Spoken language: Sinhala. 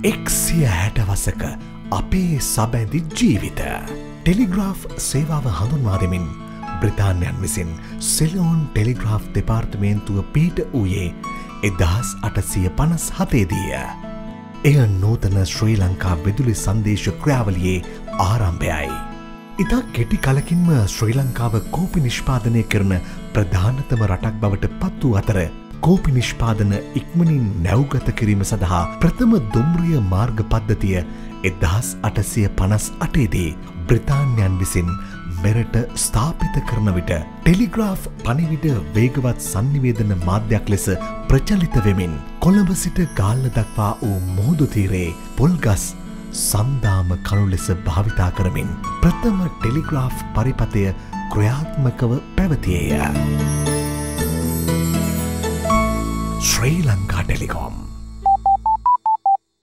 160 වසක අපේ සබැඳි ජීවිත ටෙලිග්‍රාෆ් සේවාව හඳුන්වා දෙමින් බ්‍රිතාන්‍යයන් විසින් සෙලෝන් ටෙලිග්‍රාෆ් දෙපාර්තමේන්තුව පිහිට වූයේ 1857 දීය. එය නූතන ශ්‍රී ලංකා විදුලි සංදේශ ක්‍රියාවලියේ ආරම්භයයි. ඉතා කෙටි කලකින්ම ශ්‍රී ලංකාව කෝපි නිෂ්පාදනය කරන ප්‍රධානතම රටක් බවට පත් වූ අතර කෝපි නිෂ්පාදන ඉක්මනින් නැව්ගත කිරීම සඳහා ප්‍රථම දුම්රිය මාර්ග පද්ධතිය 1858 දී බ්‍රිතාන්‍යයන් විසින් මෙරට ස්ථාපිත කරන විට ටෙලිග්‍රාෆ් පණිවිඩ වේගවත් සංනිවේදන මාධ්‍යයක් ලෙස ප්‍රචලිත වෙමින් කොළඹ සිට ගාල්ල දක්වා වූ මුහුදු තීරයේ පොල්ගස් සන්දාම කණු ලෙස භාවිතා කරමින් ප්‍රථම ටෙලිග්‍රාෆ් පරිපථය ක්‍රියාත්මකව පැවතියේය. ශ්‍රී ලංකා ටෙලිකොම්